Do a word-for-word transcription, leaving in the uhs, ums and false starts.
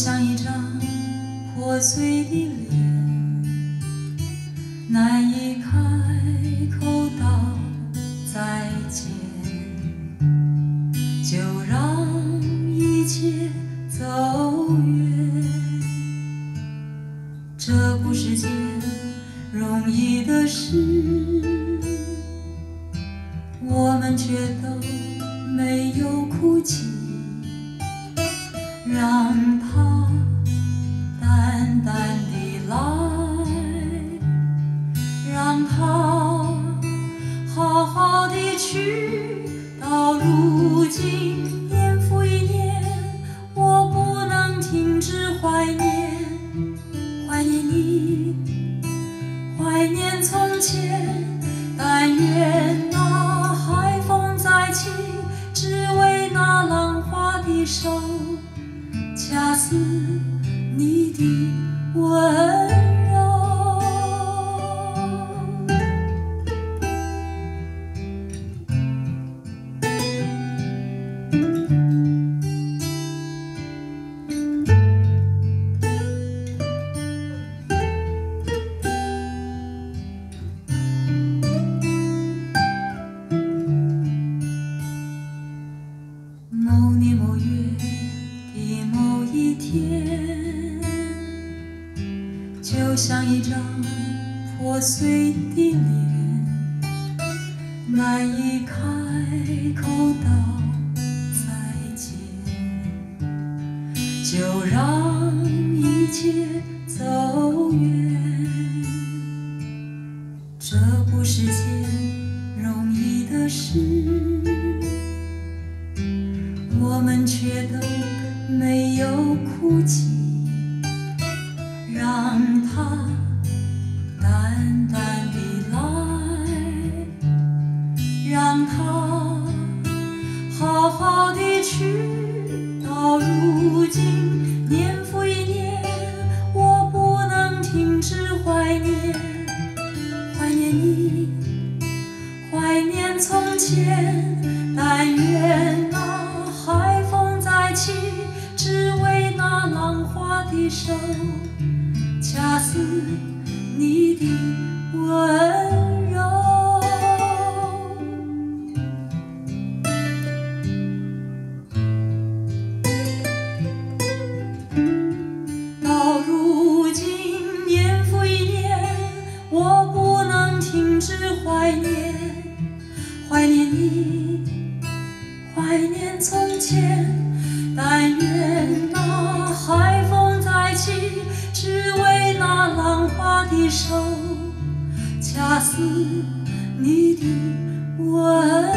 像一张破碎的脸，难以开口道再见，就让一切走远。这不是件容易的事，我们却都没有哭泣，让它淡淡地来，让它好好地去。到如今年复一年，我不能停止怀念，怀念你，怀念从前。但愿那海风再起，只为那浪花的手，恰似你的温柔。某年某月的某一天，就像一张破碎的脸，难以开口道再见，就让一切走远。这不是件容易的事，我们却都没有哭泣，让它淡淡地来，让它好好地去。到如今年复一年，我不能停止怀念，怀念你，怀念从前。但愿那海风再起，只为那浪花的手，恰似你的温柔。到如今年复一年，我不能停止怀念，怀念你，怀念从前。但愿那海风再起，只为那浪花的手，恰似你的温柔。